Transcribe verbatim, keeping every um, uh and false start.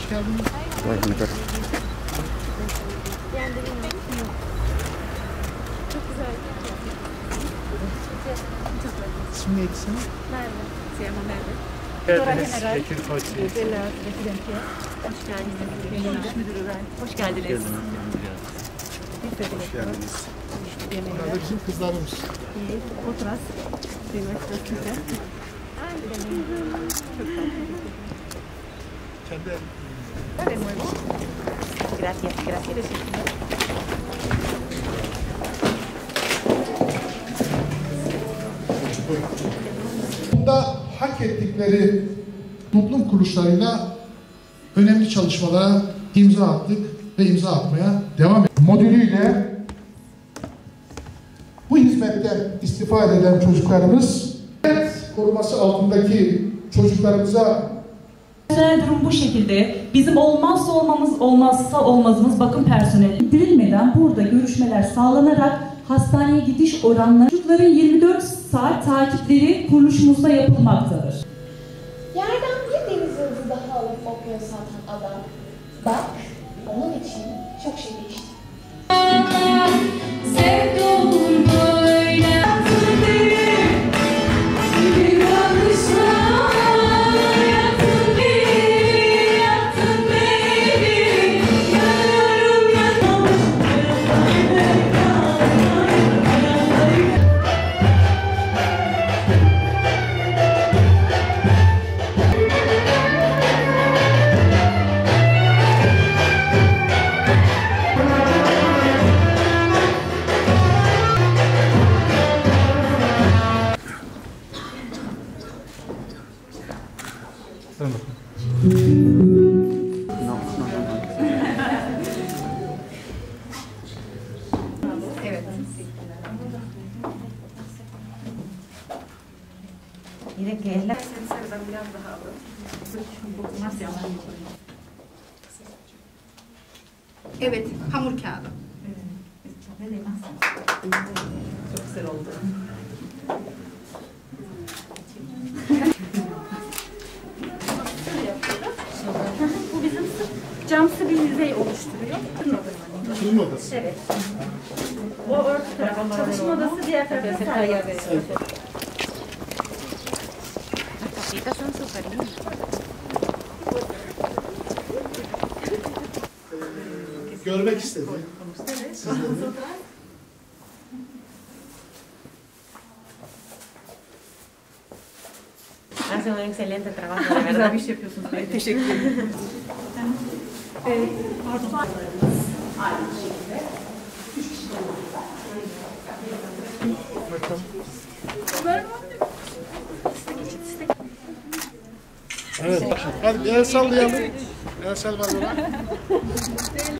Hoş geldiniz. Hoş bulduk. Çok güzel. İsim neydi senin? Merve. Siyama Merve. Geldiniz. Bekir Fatih. Bella Residentiye. Hoş geldiniz. Yenilik müdürü ben. Hoş geldiniz. Hoş geldiniz. Bunlar da bizim kızlarımız. İyi. Otras. Üniversitesi'nde. Kendi Gracias, gracias. Bunda hak ettikleri toplum kuruluşlarıyla önemli çalışmalara imza attık ve imza atmaya devam ediyoruz. Modülüyle bu hizmetten istifade eden çocuklarımız koruması altındaki çocuklarımıza Genel durum bu şekilde. Bizim olmazsa olmamız olmazsa olmazımız bakım personeli indirilmeden burada görüşmeler sağlanarak hastaneye gidiş oranları çocukların yirmi dört saat takipleri kuruluşumuzda yapılmaktadır. Yerden bir deniz yıldızı daha alıp okuyor satan adam. Bak, onun için çok şey değişti. Sevduğum böyle yatsın değil, bir bakışla yatsın değil, yatsın değil, yanarım yanarım. Evet. Yine gel. Sarıdan biraz daha alın. Nasıl yapalım? Evet, hamur kağıdı. Çok güzel oldu. Bu bizim camsı bir yüzey oluşturuyor. oturma odası. Evet. O orta taraf. Çalışma odası diğer tarafta sergi. Görmek istedi. Sizleri. Hace un excelente trabajo, de verdad. Güzel bir şey yapıyorsunuz. Teşekkür ederim. Evet, pardon. Evet. Hadi el sallayalım. El sal var bana.